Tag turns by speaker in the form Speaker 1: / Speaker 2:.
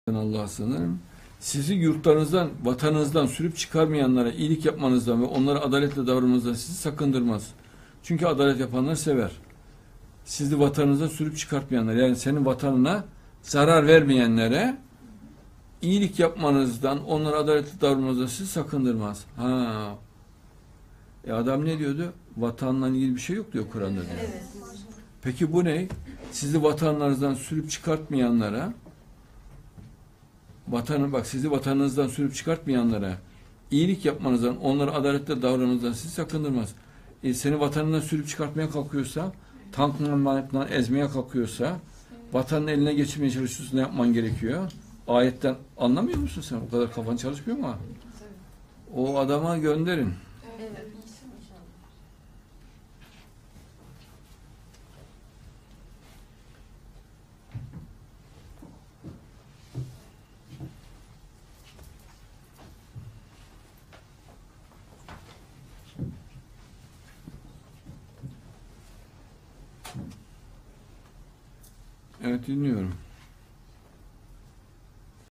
Speaker 1: Allah'a sığınırım. Sizi yurtlarınızdan, vatanınızdan sürüp çıkarmayanlara iyilik yapmanızdan ve onlara adaletle davranmanızdan sizi sakındırmaz. Çünkü adalet yapanlar sever. Sizi vatanınıza sürüp çıkartmayanlar, yani senin vatanına zarar vermeyenlere iyilik yapmanızdan, onlara adaletli davranmanızdan sizi sakındırmaz. Adam ne diyordu? Vatanla ilgili bir şey yok diyor Kur'an'da diyor.
Speaker 2: Evet.
Speaker 1: Peki bu ne? Sizi vatanlarınızdan sürüp çıkartmayanlara, sizi vatanınızdan sürüp çıkartmayanlara iyilik yapmanızdan, onlara adaletle davranmanızdan sizi sakındırmaz. Seni vatanından sürüp çıkartmaya kalkıyorsa, tankla ezmeye kalkıyorsa, vatanın eline geçirmeye çalışıyorsa ne yapman gerekiyor? Ayetten anlamıyor musun sen? O kadar kafan çalışmıyor mu? O adama gönderin.
Speaker 2: Evet.
Speaker 1: Evet, dinliyorum.